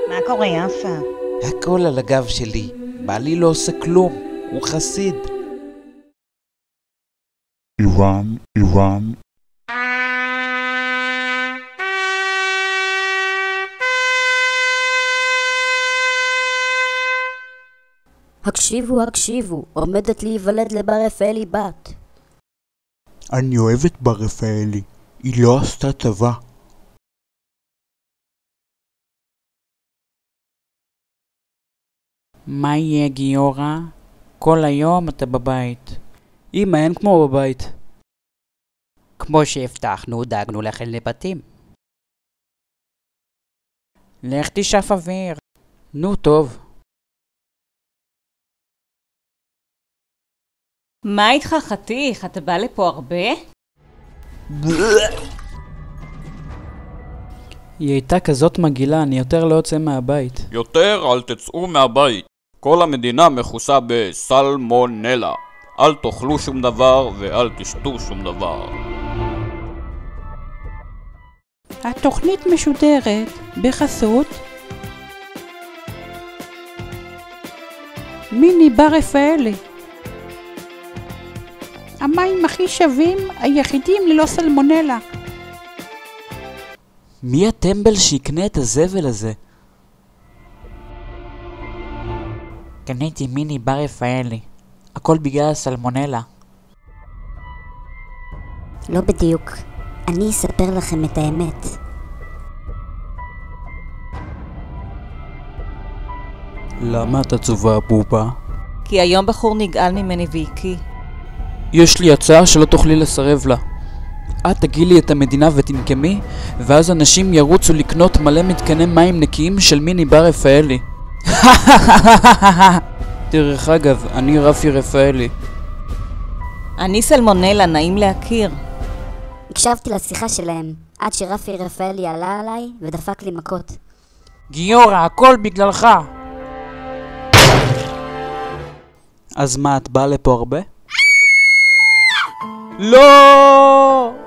מה קורה, יפה? הכל על הגב שלי. בעלי לא עושה כלום. הוא חסיד. איראן. הקשיבו, עומדת להיוולד לבר רפאלי בת. אני אוהב את בר רפאלי. היא לא עשתה צבא. מה יהיה, גיורא? כל היום אתה בבית. אמא, אין כמו בבית. כמו שהבטחנו, דאגנו לכם לבתים. לך תשאף אוויר. נו, טוב. מה איתך, חתיך? אתה בא לפה הרבה? היא הייתה כזאת מגעילה, אני יותר לא יוצא מהבית. יותר אל תצאו מהבית. כל המדינה מכוסה בסלמונלה. אל תאכלו שום דבר ואל תשתו שום דבר. התוכנית משודרת בחסות מיני בר רפאלי. המים הכי שווים, היחידים ללא סלמונלה. מי הטמבל שיקנה את הזבל הזה? קניתי מיני בר רפאלי. הכל בגלל הסלמונלה. לא בדיוק. אני אספר לכם את האמת. למה את עצובה, בובה? כי היום בחור נגעל ממני והקיא. יש לי הצעה שלא תוכלי לסרב לה. את תגילי את המדינה ותנקמי, ואז אנשים ירוצו לקנות מלא מתקני מים נקיים של מיני בר רפאלי. דרך אגב, אני רפי רפאלי. אני סלמונלה, נעים להכיר. הקשבתי לשיחה שלהם, עד שרפי רפאלי עלה עליי ודפק לי מכות. גיורא, הכל בגללך. אז מה, את באה לפה הרבה? לא!